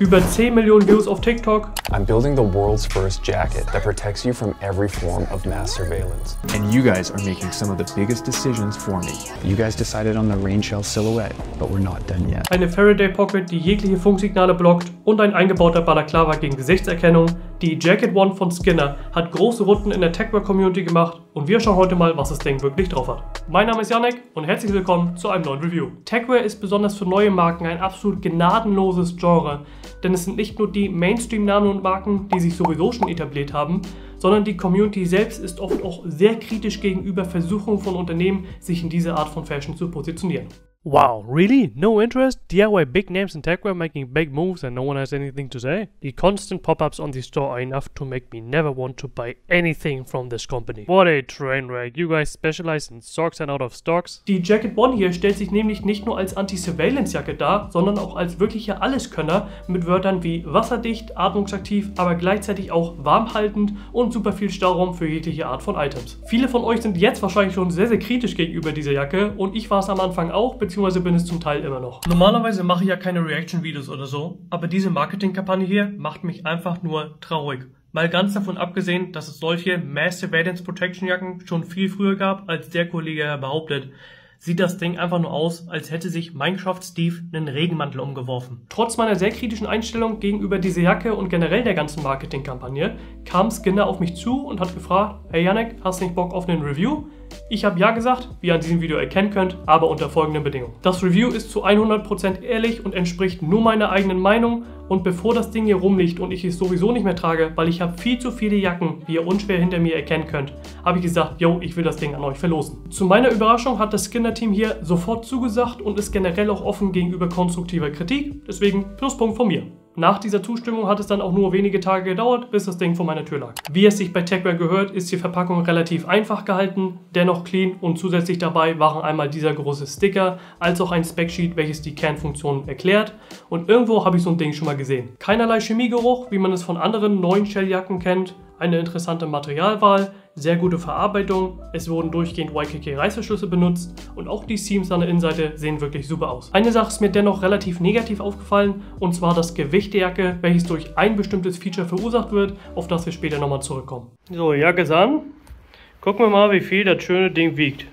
Über 10 Millionen Views auf TikTok. I'm building the world's first jacket that protects you from every form of mass surveillance. And you guys are making some of the biggest decisions for me. You guys decided on the rain shell silhouette, but we're not done yet. Eine Faraday Pocket, die jegliche Funksignale blockt und ein eingebauter Balaklava gegen Gesichtserkennung. Die Jacket One von Skinner hat große Runden in der Techwear-Community gemacht und wir schauen heute mal, was das Ding wirklich drauf hat. Mein Name ist Yannick und herzlich willkommen zu einem neuen Review. Techwear ist besonders für neue Marken ein absolut gnadenloses Genre, denn es sind nicht nur die Mainstream-Namen und Marken, die sich sowieso schon etabliert haben, sondern die Community selbst ist oft auch sehr kritisch gegenüber Versuchungen von Unternehmen, sich in diese Art von Fashion zu positionieren. Wow, really? No interest? DIY big names in techwear making big moves and no one has anything to say? The constant pop-ups on the store are enough to make me never want to buy anything from this company. What a train wreck. You guys specialize in socks and out of stocks? Die Jacket One hier stellt sich nämlich nicht nur als Anti-Surveillance-Jacke dar, sondern auch als wirklicher Alleskönner mit Wörtern wie wasserdicht, atmungsaktiv, aber gleichzeitig auch warmhaltend und super viel Stauraum für jegliche Art von Items. Viele von euch sind jetzt wahrscheinlich schon sehr, sehr kritisch gegenüber dieser Jacke und ich war es am Anfang auch, beziehungsweise bin es zum Teil immer noch. Normalerweise mache ich ja keine Reaction-Videos oder so, aber diese Marketingkampagne hier macht mich einfach nur traurig. Mal ganz davon abgesehen, dass es solche Mass Surveillance Protection Jacken schon viel früher gab, als der Kollege behauptet, sieht das Ding einfach nur aus, als hätte sich Minecraft Steve einen Regenmantel umgeworfen. Trotz meiner sehr kritischen Einstellung gegenüber dieser Jacke und generell der ganzen Marketingkampagne kam Skinner auf mich zu und hat gefragt, hey Yannick, hast du nicht Bock auf einen Review? Ich habe ja gesagt, wie ihr an diesem Video erkennen könnt, aber unter folgenden Bedingungen. Das Review ist zu 100% ehrlich und entspricht nur meiner eigenen Meinung und bevor das Ding hier rumliegt und ich es sowieso nicht mehr trage, weil ich habe viel zu viele Jacken, wie ihr unschwer hinter mir erkennen könnt, habe ich gesagt, yo, ich will das Ding an euch verlosen. Zu meiner Überraschung hat das Skinner-Team hier sofort zugesagt und ist generell auch offen gegenüber konstruktiver Kritik, deswegen Pluspunkt von mir. Nach dieser Zustimmung hat es dann auch nur wenige Tage gedauert, bis das Ding vor meiner Tür lag. Wie es sich bei Techwear gehört, ist die Verpackung relativ einfach gehalten, dennoch clean und zusätzlich dabei waren einmal dieser große Sticker, als auch ein Specsheet, welches die Kernfunktionen erklärt und irgendwo habe ich so ein Ding schon mal gesehen. Keinerlei Chemiegeruch, wie man es von anderen neuen Shelljacken kennt, eine interessante Materialwahl, sehr gute Verarbeitung, es wurden durchgehend YKK-Reißverschlüsse benutzt und auch die Seams an der Innenseite sehen wirklich super aus. Eine Sache ist mir dennoch relativ negativ aufgefallen und zwar das Gewicht der Jacke, welches durch ein bestimmtes Feature verursacht wird, auf das wir später nochmal zurückkommen. So, Jacke ist an. Gucken wir mal, wie viel das schöne Ding wiegt.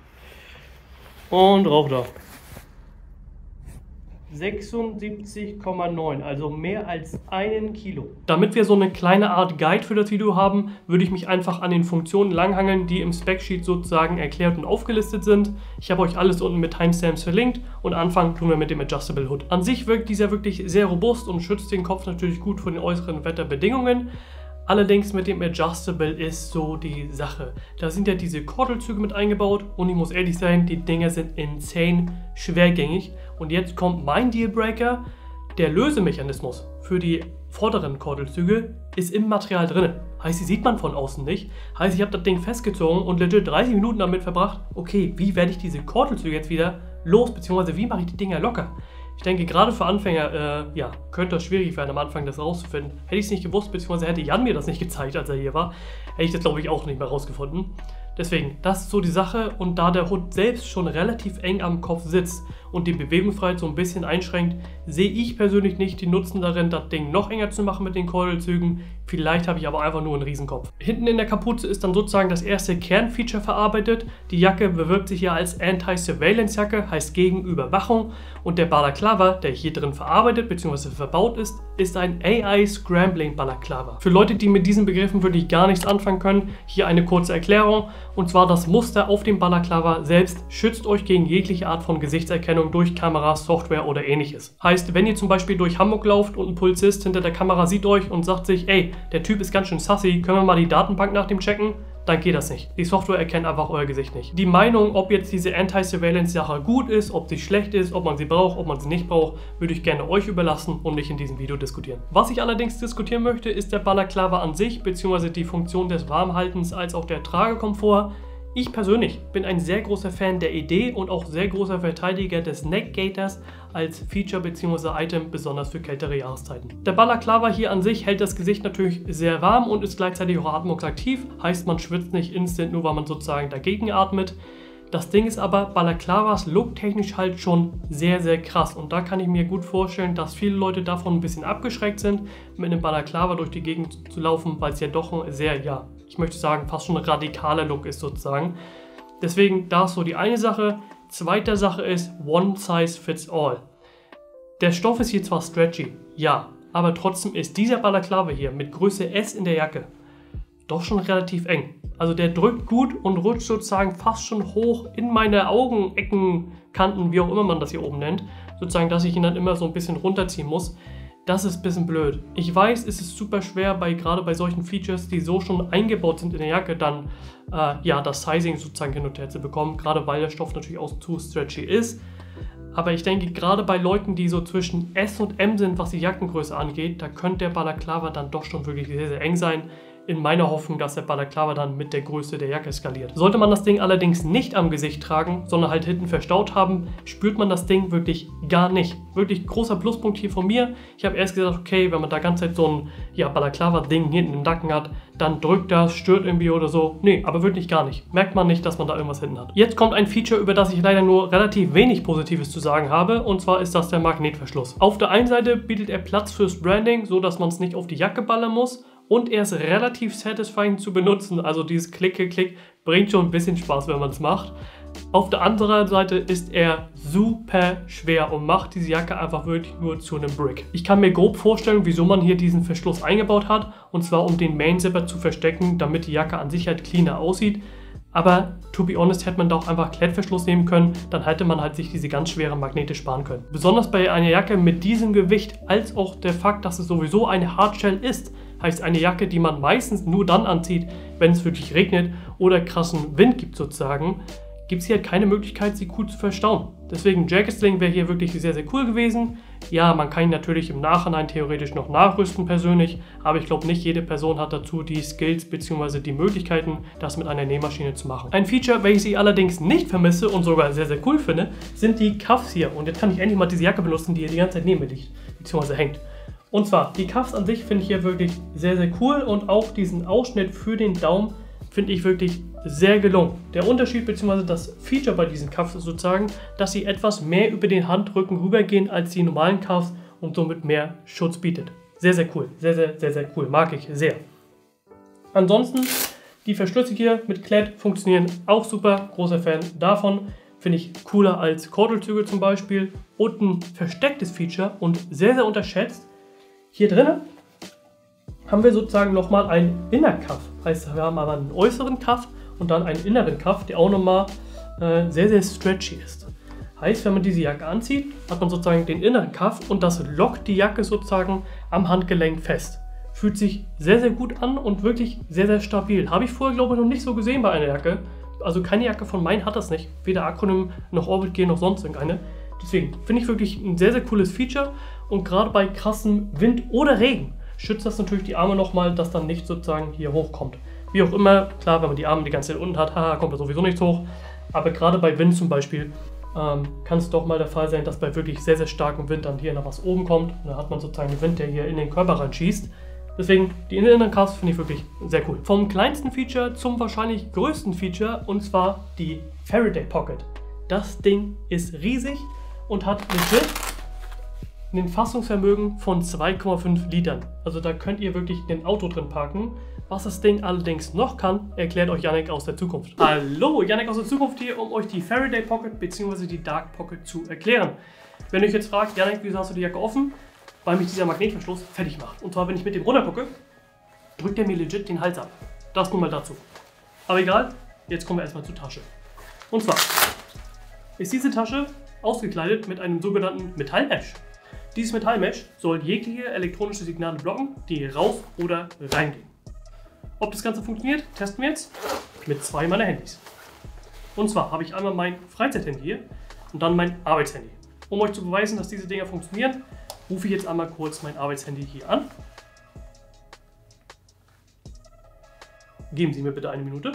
Und rauf da. 76,9, also mehr als 1 Kilo. Damit wir so eine kleine Art Guide für das Video haben, würde ich mich einfach an den Funktionen langhangeln, die im Specsheet sozusagen erklärt und aufgelistet sind. Ich habe euch alles unten mit Timestamps verlinkt und anfangen tun wir mit dem Adjustable Hood. An sich wirkt dieser wirklich sehr robust und schützt den Kopf natürlich gut vor den äußeren Wetterbedingungen. Allerdings mit dem Adjustable ist so die Sache. Da sind ja diese Kordelzüge mit eingebaut und ich muss ehrlich sein, die Dinger sind insane schwergängig. Und jetzt kommt mein Dealbreaker. Der Lösemechanismus für die vorderen Kordelzüge ist im Material drin. Heißt, die sieht man von außen nicht. Heißt, ich habe das Ding festgezogen und legit 30 Minuten damit verbracht, okay, wie werde ich diese Kordelzüge jetzt wieder los, beziehungsweise wie mache ich die Dinger locker? Ich denke, gerade für Anfänger, ja, könnte das schwierig werden, am Anfang das rauszufinden. Hätte ich es nicht gewusst, beziehungsweise hätte Jan mir das nicht gezeigt, als er hier war, hätte ich das, glaube ich, auch nicht mehr rausgefunden. Deswegen, das ist so die Sache und da der Hood selbst schon relativ eng am Kopf sitzt und die Bewegungsfreiheit so ein bisschen einschränkt, sehe ich persönlich nicht den Nutzen darin, das Ding noch enger zu machen mit den Kordelzügen. Vielleicht habe ich aber einfach nur einen Riesenkopf. Hinten in der Kapuze ist dann sozusagen das erste Kernfeature verarbeitet. Die Jacke bewirbt sich ja als Anti-Surveillance-Jacke, heißt gegen Überwachung. Und der Balaklava, der hier drin verarbeitet bzw. verbaut ist ein AI-Scrambling-Balaklava. Für Leute, die mit diesen Begriffen wirklich gar nichts anfangen können, hier eine kurze Erklärung. Und zwar das Muster auf dem Balaklava selbst schützt euch gegen jegliche Art von Gesichtserkennung durch Kameras, Software oder ähnliches. Heißt, wenn ihr zum Beispiel durch Hamburg lauft und ein Polizist hinter der Kamera sieht euch und sagt sich, ey, der Typ ist ganz schön sassy, können wir mal die Datenbank nach dem checken? Dann geht das nicht. Die Software erkennt einfach euer Gesicht nicht. Die Meinung, ob jetzt diese Anti-Surveillance-Sache gut ist, ob sie schlecht ist, ob man sie braucht, ob man sie nicht braucht, würde ich gerne euch überlassen und nicht in diesem Video diskutieren. Was ich allerdings diskutieren möchte, ist der Balaklava an sich, beziehungsweise die Funktion des Warmhaltens als auch der Tragekomfort. Ich persönlich bin ein sehr großer Fan der Idee und auch sehr großer Verteidiger des Neckgaiters als Feature bzw. Item, besonders für kältere Jahreszeiten. Der Balaklava hier an sich hält das Gesicht natürlich sehr warm und ist gleichzeitig auch atmungsaktiv, heißt man schwitzt nicht instant, nur weil man sozusagen dagegen atmet. Das Ding ist aber, Balaklavas looktechnisch halt schon sehr, sehr krass. Und da kann ich mir gut vorstellen, dass viele Leute davon ein bisschen abgeschreckt sind, mit einem Balaklava durch die Gegend zu laufen, weil es ja doch ein sehr, ja, ich möchte sagen, fast schon ein radikaler Look ist sozusagen. Deswegen, da ist so die eine Sache. Zweite Sache ist, One Size Fits All. Der Stoff ist hier zwar stretchy, ja, aber trotzdem ist dieser Balaklava hier mit Größe S in der Jacke doch schon relativ eng. Also der drückt gut und rutscht sozusagen fast schon hoch in meine Augenecken, Kanten, wie auch immer man das hier oben nennt. Sozusagen, dass ich ihn dann immer so ein bisschen runterziehen muss. Das ist ein bisschen blöd. Ich weiß, es ist super schwer, gerade bei solchen Features, die so schon eingebaut sind in der Jacke, dann ja, das Sizing sozusagen hin und her zu bekommen. Gerade weil der Stoff natürlich auch zu stretchy ist. Aber ich denke, gerade bei Leuten, die so zwischen S und M sind, was die Jackengröße angeht, da könnte der Balaklava dann doch schon wirklich sehr, sehr eng sein. In meiner Hoffnung, dass der Balaklava dann mit der Größe der Jacke skaliert. Sollte man das Ding allerdings nicht am Gesicht tragen, sondern halt hinten verstaut haben, spürt man das Ding wirklich gar nicht. Wirklich großer Pluspunkt hier von mir. Ich habe erst gesagt, okay, wenn man da ganze Zeit so ein Balaklava-Ding hinten im Nacken hat, dann drückt das, stört irgendwie oder so. Nee, aber wirklich gar nicht. Merkt man nicht, dass man da irgendwas hinten hat. Jetzt kommt ein Feature, über das ich leider nur relativ wenig Positives zu sagen habe, und zwar ist das der Magnetverschluss. Auf der einen Seite bietet er Platz fürs Branding, so dass man es nicht auf die Jacke ballern muss. Und er ist relativ satisfying zu benutzen, also dieses Klick bringt schon ein bisschen Spaß, wenn man es macht. Auf der anderen Seite ist er super schwer und macht diese Jacke einfach wirklich nur zu einem Brick. Ich kann mir grob vorstellen, wieso man hier diesen Verschluss eingebaut hat, und zwar um den Main Zipper zu verstecken, damit die Jacke an sich halt cleaner aussieht. Aber to be honest, hätte man da auch einfach Klettverschluss nehmen können, dann hätte man halt sich diese ganz schweren Magnete sparen können. Besonders bei einer Jacke mit diesem Gewicht, als auch der Fakt, dass es sowieso eine Hardshell ist, heißt eine Jacke, die man meistens nur dann anzieht, wenn es wirklich regnet oder krassen Wind gibt sozusagen, gibt es hier keine Möglichkeit, sie cool zu verstauen. Deswegen Jacket Sling wäre hier wirklich sehr, sehr cool gewesen. Ja, man kann ihn natürlich im Nachhinein theoretisch noch nachrüsten persönlich, aber ich glaube nicht jede Person hat dazu die Skills bzw. die Möglichkeiten, das mit einer Nähmaschine zu machen. Ein Feature, welches ich allerdings nicht vermisse und sogar sehr, sehr cool finde, sind die Cuffs hier. Und jetzt kann ich endlich mal diese Jacke benutzen, die hier die ganze Zeit neben mir liegt, bzw. hängt. Und zwar, die Cuffs an sich finde ich hier wirklich sehr, sehr cool, und auch diesen Ausschnitt für den Daumen finde ich wirklich sehr gelungen. Der Unterschied bzw. das Feature bei diesen Cuffs ist sozusagen, dass sie etwas mehr über den Handrücken rübergehen als die normalen Cuffs und somit mehr Schutz bietet. Sehr, sehr cool. Sehr, sehr, sehr, sehr cool. Mag ich sehr. Ansonsten, die Verschlüsse hier mit Klett funktionieren auch super. Großer Fan davon. Finde ich cooler als Kordelzüge zum Beispiel. Und ein verstecktes Feature und sehr, sehr unterschätzt. Hier drinnen haben wir sozusagen nochmal einen Inner Cuff. Heißt, wir haben aber einen äußeren Cuff und dann einen inneren Cuff, der auch nochmal sehr, sehr stretchy ist. Heißt, wenn man diese Jacke anzieht, hat man sozusagen den inneren Cuff und das lockt die Jacke sozusagen am Handgelenk fest. Fühlt sich sehr, sehr gut an und wirklich sehr, sehr stabil. Habe ich vorher, glaube ich, noch nicht so gesehen bei einer Jacke. Also keine Jacke von meinen hat das nicht. Weder Acronym noch Orbit G noch sonst irgendeine. Deswegen finde ich wirklich ein sehr, sehr cooles Feature. Und gerade bei krassem Wind oder Regen schützt das natürlich die Arme nochmal, dass dann nicht sozusagen hier hochkommt. Wie auch immer, klar, wenn man die Arme die ganze Zeit unten hat, haha, kommt da sowieso nichts hoch. Aber gerade bei Wind zum Beispiel kann es doch mal der Fall sein, dass bei wirklich sehr, sehr starkem Wind dann hier noch was oben kommt. Und dann hat man sozusagen den Wind, der hier in den Körper reinschießt. Deswegen, die inneren Cuffs finde ich wirklich sehr cool. Vom kleinsten Feature zum wahrscheinlich größten Feature, und zwar die Faraday Pocket. Das Ding ist riesig und hat legit ein Fassungsvermögen von 2,5 Litern. Also da könnt ihr wirklich ein Auto drin parken. Was das Ding allerdings noch kann, erklärt euch Yannick aus der Zukunft. Hallo, Yannick aus der Zukunft hier, um euch die Faraday Pocket bzw. die Dark Pocket zu erklären. Wenn ihr euch jetzt fragt, Yannick, wieso hast du die Jacke offen? Weil mich dieser Magnetverschluss fertig macht. Und zwar, wenn ich mit dem runtergucke, drückt er mir legit den Hals ab. Das nun mal dazu. Aber egal, jetzt kommen wir erstmal zur Tasche. Und zwar ist diese Tasche ausgekleidet mit einem sogenannten Metallmesh. Dieses Metallmesh soll jegliche elektronische Signale blocken, die raus oder reingehen. Ob das Ganze funktioniert, testen wir jetzt mit zwei meiner Handys. Und zwar habe ich einmal mein Freizeithandy hier und dann mein Arbeitshandy. Um euch zu beweisen, dass diese Dinger funktionieren, rufe ich jetzt einmal kurz mein Arbeitshandy hier an. Geben Sie mir bitte eine Minute.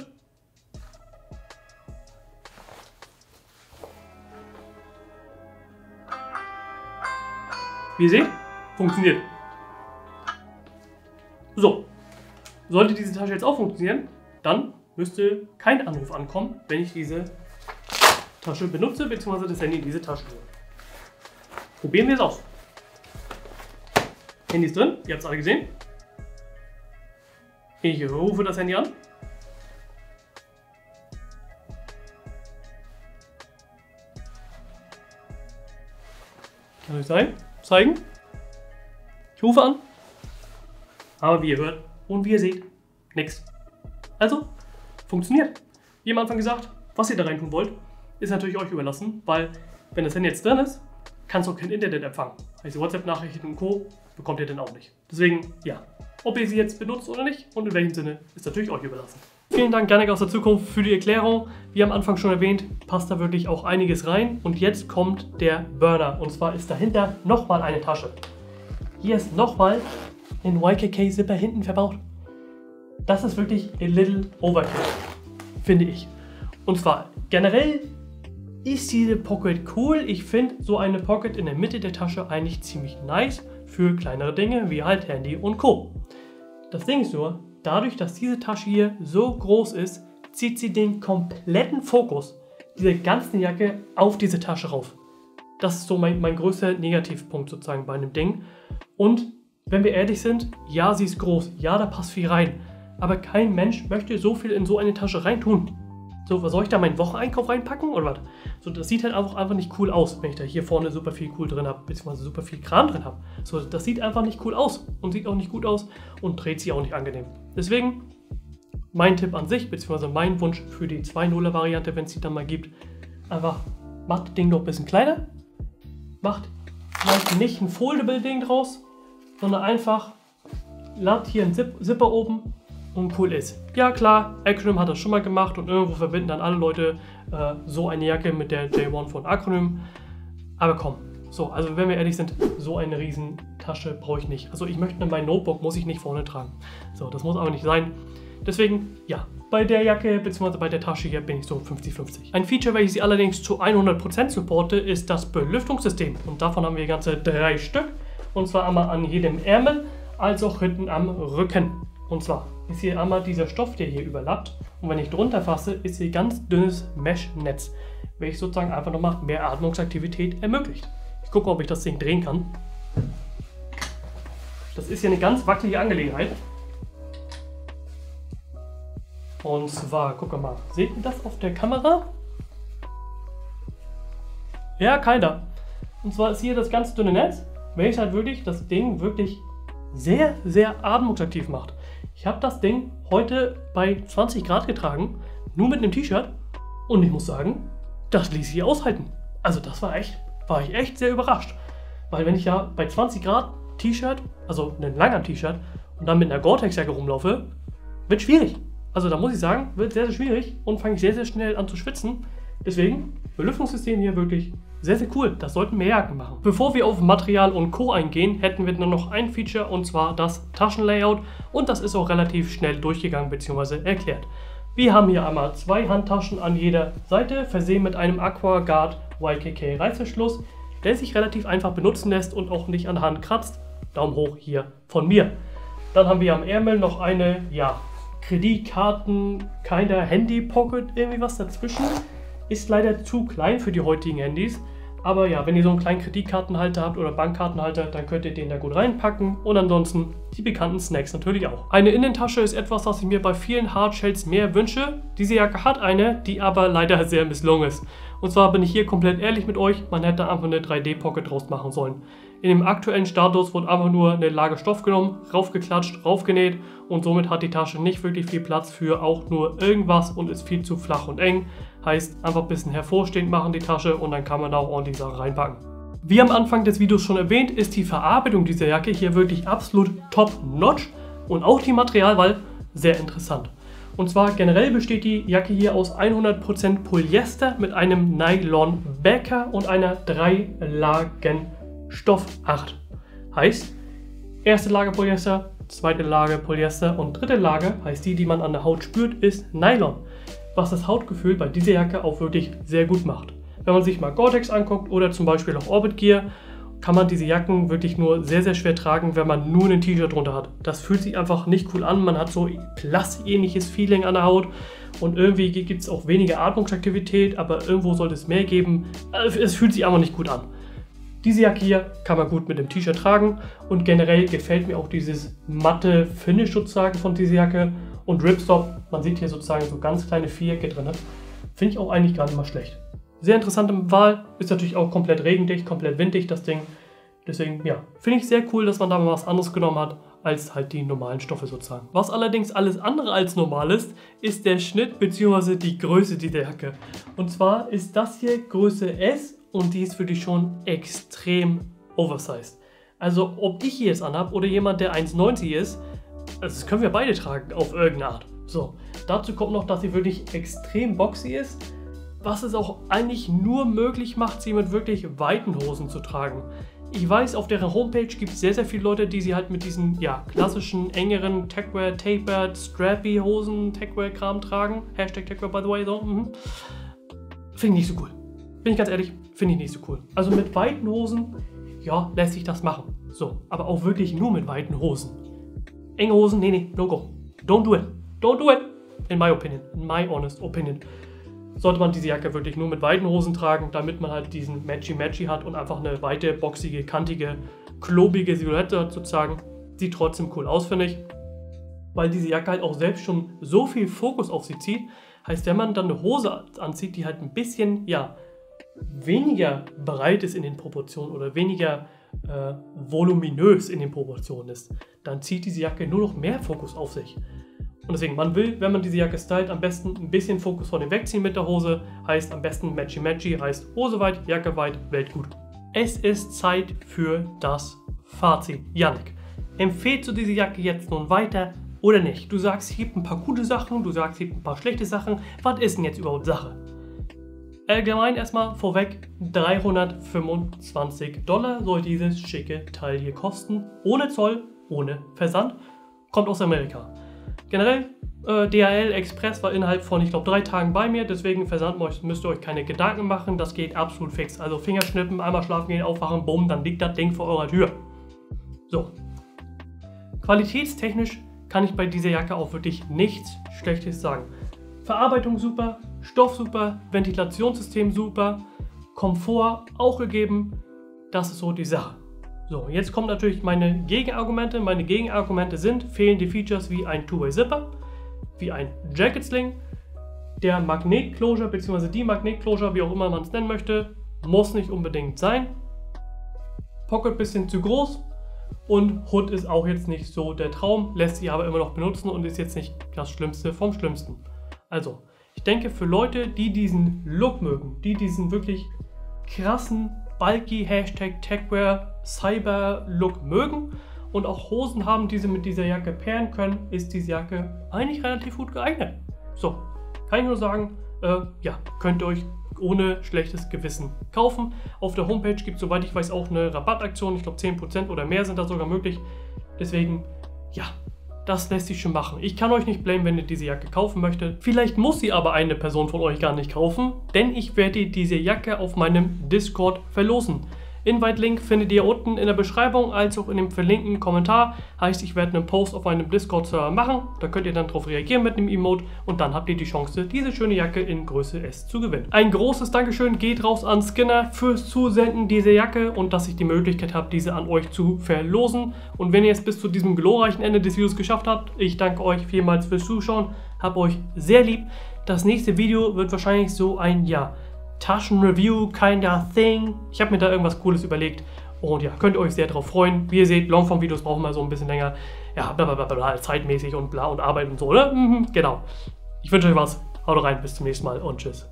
Wie ihr seht, funktioniert. So, sollte diese Tasche jetzt auch funktionieren, dann müsste kein Anruf ankommen, wenn ich diese Tasche benutze, beziehungsweise das Handy in diese Tasche tue. Probieren wir es aus. Handy ist drin, ihr habt es alle gesehen. Ich rufe das Handy an. Kann ich zeigen? Ich rufe an. Aber wie ihr hört und wie ihr seht, nichts. Also, funktioniert. Wie am Anfang gesagt, was ihr da rein tun wollt, ist natürlich euch überlassen, weil wenn das Handy jetzt drin ist, kannst du auch kein Internet empfangen. Also WhatsApp-Nachrichten und Co. bekommt ihr dann auch nicht. Deswegen, ja, ob ihr sie jetzt benutzt oder nicht und in welchem Sinne, ist natürlich euch überlassen. Vielen Dank, Janik aus der Zukunft, für die Erklärung. Wie am Anfang schon erwähnt, passt da wirklich auch einiges rein. Und jetzt kommt der Burner. Und zwar ist dahinter nochmal eine Tasche. Hier ist nochmal ein YKK-Zipper hinten verbaut. Das ist wirklich a little overkill, finde ich. Und zwar generell ist diese Pocket cool. Ich finde so eine Pocket in der Mitte der Tasche eigentlich ziemlich nice für kleinere Dinge wie halt Handy und Co. Das Ding ist nur, dadurch, dass diese Tasche hier so groß ist, zieht sie den kompletten Fokus dieser ganzen Jacke auf diese Tasche rauf. Das ist so mein größter Negativpunkt sozusagen bei einem Ding. Und wenn wir ehrlich sind, ja, sie ist groß, ja, da passt viel rein. Aber kein Mensch möchte so viel in so eine Tasche reintun. So, was soll ich da meinen Wocheneinkauf reinpacken oder was? So, das sieht halt einfach nicht cool aus, wenn ich da hier vorne super viel cool drin habe, beziehungsweise super viel Kram drin habe. So, das sieht einfach nicht cool aus und sieht auch nicht gut aus und dreht sich auch nicht angenehm. Deswegen mein Tipp an sich, beziehungsweise mein Wunsch für die 2.0er Variante, wenn es die dann mal gibt, einfach macht das Ding noch ein bisschen kleiner, macht vielleicht nicht ein Foldable-Ding draus, sondern einfach lasst hier einen Zipper oben und cool ist. Ja klar, Acronym hat das schon mal gemacht und irgendwo verbinden dann alle Leute so eine Jacke mit der J1 von Acronym. Aber komm, so, also wenn wir ehrlich sind, so eine riesen Tasche brauche ich nicht. Also ich möchte mein Notebook, muss ich nicht vorne tragen. So, das muss aber nicht sein. Deswegen, ja, bei der Jacke bzw. bei der Tasche hier bin ich so 50-50. Ein Feature, welches ich allerdings zu 100% supporte, ist das Belüftungssystem. Und davon haben wir ganze 3 Stück. Und zwar einmal an jedem Ärmel, als auch hinten am Rücken. Und zwar ist hier einmal dieser Stoff, der hier überlappt. Und wenn ich drunter fasse, ist hier ganz dünnes Mesh-Netz, welches sozusagen einfach nochmal mehr Atmungsaktivität ermöglicht. Ich gucke, ob ich das Ding drehen kann. Das ist hier eine ganz wackelige Angelegenheit. Und zwar, guck mal, seht ihr das auf der Kamera? Ja, keiner. Und zwar ist hier das ganz dünne Netz, welches halt wirklich das Ding wirklich sehr, sehr atmungsaktiv macht. Ich habe das Ding heute bei 20 Grad getragen, nur mit einem T-Shirt, und ich muss sagen, das ließ sich aushalten. Also das war ich echt sehr überrascht. Weil wenn ich ja bei 20 Grad T-Shirt, also einem langen T-Shirt, und dann mit einer Gore-Tex-Jacke rumlaufe, wird schwierig. Also da muss ich sagen, wird sehr, sehr schwierig und fange ich sehr, sehr schnell an zu schwitzen. Deswegen, Belüftungssystem hier wirklich sehr, sehr cool. Das sollten mehr Jacken machen. Bevor wir auf Material und Co. eingehen, hätten wir nur noch ein Feature, und zwar das Taschenlayout. Und das ist auch relativ schnell durchgegangen bzw. erklärt. Wir haben hier einmal 2 Handtaschen an jeder Seite, versehen mit einem AquaGuard YKK Reißverschluss, der sich relativ einfach benutzen lässt und auch nicht an der Hand kratzt. Daumen hoch hier von mir. Dann haben wir am Ärmel noch eine, ja, Kreditkarten, keiner Handy-Pocket, irgendwie was dazwischen. Ist leider zu klein für die heutigen Handys. Aber ja, wenn ihr so einen kleinen Kreditkartenhalter habt oder Bankkartenhalter, dann könnt ihr den da gut reinpacken. Und ansonsten die bekannten Snacks natürlich auch. Eine Innentasche ist etwas, was ich mir bei vielen Hardshells mehr wünsche. Diese Jacke hat eine, die aber leider sehr misslungen ist. Und zwar bin ich hier komplett ehrlich mit euch, man hätte einfach eine 3D-Pocket draus machen sollen. In dem aktuellen Status wurde einfach nur eine Lage Stoff genommen, raufgeklatscht, raufgenäht und somit hat die Tasche nicht wirklich viel Platz für auch nur irgendwas und ist viel zu flach und eng. Heißt, einfach ein bisschen hervorstehend machen die Tasche und dann kann man da auch ordentlich Sachen reinpacken. Wie am Anfang des Videos schon erwähnt, ist die Verarbeitung dieser Jacke hier wirklich absolut top-notch und auch die Materialwahl sehr interessant. Und zwar generell besteht die Jacke hier aus 100% Polyester mit einem Nylon-Bäcker und einer 3-Lagen Stoffacht. Heißt, erste Lage Polyester, zweite Lage Polyester und dritte Lage, heißt die man an der Haut spürt, ist Nylon. Was das Hautgefühl bei dieser Jacke auch wirklich sehr gut macht. Wenn man sich mal Gore-Tex anguckt oder zum Beispiel auch Orbit Gear, kann man diese Jacken wirklich nur sehr, sehr schwer tragen, wenn man nur ein T-Shirt drunter hat. Das fühlt sich einfach nicht cool an, man hat so Plastikähnliches Feeling an der Haut und irgendwie gibt es auch weniger Atmungsaktivität, aber irgendwo sollte es mehr geben. Es fühlt sich einfach nicht gut an. Diese Jacke hier kann man gut mit dem T-Shirt tragen und generell gefällt mir auch dieses matte Finish sozusagen von dieser Jacke und Ripstop. Man sieht hier sozusagen so ganz kleine Vierecke drin. Finde ich auch eigentlich gar nicht mal schlecht. Sehr interessante Wahl, ist natürlich auch komplett regendicht, komplett winddicht das Ding. Deswegen, ja, finde ich sehr cool, dass man da mal was anderes genommen hat, als halt die normalen Stoffe sozusagen. Was allerdings alles andere als normal ist der Schnitt bzw. die Größe dieser Jacke. Und zwar ist das hier Größe S und die ist für dich schon extrem oversized. Also ob ich hier jetzt anhabe oder jemand, der 1,90 ist, also das können wir beide tragen auf irgendeine Art. So, dazu kommt noch, dass sie wirklich extrem boxy ist, was es auch eigentlich nur möglich macht, sie mit wirklich weiten Hosen zu tragen. Ich weiß, auf deren Homepage gibt es sehr, sehr viele Leute, die sie halt mit diesen klassischen, engeren Techwear, Tapered, Strappy Hosen, Techwear-Kram tragen. Hashtag Techwear, by the way, so. Finde ich nicht so cool. Bin ich ganz ehrlich, finde ich nicht so cool. Also mit weiten Hosen, ja, lässt sich das machen. So, aber auch wirklich nur mit weiten Hosen. Enge Hosen, nee, no go. Don't do it. Don't do it. In my opinion. In my honest opinion. Sollte man diese Jacke wirklich nur mit weiten Hosen tragen, damit man halt diesen Matchy-Matchy hat und einfach eine weite, boxige, kantige, klobige Silhouette hat sozusagen. Sieht trotzdem cool aus, finde ich. Weil diese Jacke halt auch selbst schon so viel Fokus auf sie zieht, heißt, wenn man dann eine Hose anzieht, die halt ein bisschen, weniger breit ist in den Proportionen oder weniger voluminös in den Proportionen ist, dann zieht diese Jacke nur noch mehr Fokus auf sich. Und deswegen, man will, wenn man diese Jacke stylt, am besten ein bisschen Fokus von dem wegziehen mit der Hose. Heißt am besten Matchy-Matchy, heißt Hose weit, Jacke weit, Weltgut. Es ist Zeit für das Fazit. Yannick, empfehlst du diese Jacke jetzt nun weiter oder nicht? Du sagst, es gibt ein paar gute Sachen, du sagst, es gibt ein paar schlechte Sachen. Was ist denn jetzt überhaupt Sache? Allgemein erstmal vorweg, $325 soll dieses schicke Teil hier kosten. Ohne Zoll, ohne Versand. Kommt aus Amerika. Generell, DHL Express war innerhalb von, ich glaube, 3 Tagen bei mir, deswegen Versand müsst ihr euch keine Gedanken machen, das geht absolut fix. Also Fingerschnippen, einmal schlafen gehen, aufwachen, bumm, dann liegt das Ding vor eurer Tür. So. Qualitätstechnisch kann ich bei dieser Jacke auch wirklich nichts Schlechtes sagen. Verarbeitung super, Stoff super, Ventilationssystem super, Komfort auch gegeben, das ist so die Sache. So, jetzt kommen natürlich meine Gegenargumente. Meine Gegenargumente sind fehlende Features wie ein Two-Way-Zipper, wie ein Jacket-Sling, der Magnet-Closure bzw. die Magnet-Closure, wie auch immer man es nennen möchte, muss nicht unbedingt sein. Pocket bisschen zu groß und Hood ist auch jetzt nicht so der Traum, lässt sich aber immer noch benutzen und ist jetzt nicht das Schlimmste vom Schlimmsten. Also, ich denke für Leute, die diesen Look mögen, die diesen wirklich krassen bulky Hashtag Techwear Cyber Look mögen und auch Hosen haben, die sie mit dieser Jacke pairen können, ist diese Jacke eigentlich relativ gut geeignet. So, kann ich nur sagen, könnt ihr euch ohne schlechtes Gewissen kaufen. Auf der Homepage gibt es, soweit ich weiß, auch eine Rabattaktion. Ich glaube 10% oder mehr sind da sogar möglich. Deswegen, das lässt sich schon machen. Ich kann euch nicht blamen, wenn ihr diese Jacke kaufen möchtet. Vielleicht muss sie aber eine Person von euch gar nicht kaufen, denn ich werde diese Jacke auf meinem Discord verlosen. Invite-Link findet ihr unten in der Beschreibung, als auch in dem verlinkten Kommentar. Heißt, ich werde einen Post auf meinem Discord-Server machen. Da könnt ihr dann darauf reagieren mit einem Emote und dann habt ihr die Chance, diese schöne Jacke in Größe S zu gewinnen. Ein großes Dankeschön geht raus an Skinner fürs Zusenden dieser Jacke und dass ich die Möglichkeit habe, diese an euch zu verlosen. Und wenn ihr es bis zu diesem glorreichen Ende des Videos geschafft habt, ich danke euch vielmals fürs Zuschauen. Hab euch sehr lieb. Das nächste Video wird wahrscheinlich so ein Taschenreview kinda thing. Ich habe mir da irgendwas Cooles überlegt und könnt ihr euch sehr darauf freuen. Wie ihr seht, Longform-Videos brauchen wir so ein bisschen länger. Blablabla, zeitmäßig und bla und Arbeit und so, oder? Genau. Ich wünsche euch was. Haut rein, bis zum nächsten Mal und tschüss.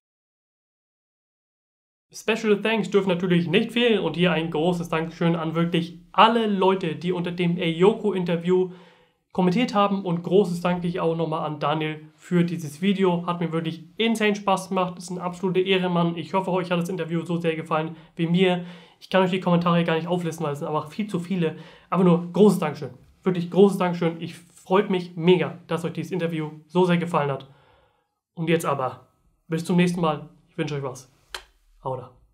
Special Thanks dürfen natürlich nicht fehlen und hier ein großes Dankeschön an wirklich alle Leute, die unter dem Ayoko-Interview kommentiert haben und großes Dank auch nochmal an Daniel für dieses Video. Hat mir wirklich insane Spaß gemacht, ist ein absoluter Ehrenmann. Ich hoffe, euch hat das Interview so sehr gefallen wie mir. Ich kann euch die Kommentare gar nicht auflisten, weil es sind einfach viel zu viele. Aber nur großes Dankeschön, wirklich großes Dankeschön. Ich freue mich mega, dass euch dieses Interview so sehr gefallen hat. Und jetzt aber, bis zum nächsten Mal. Ich wünsche euch was. Haut rein.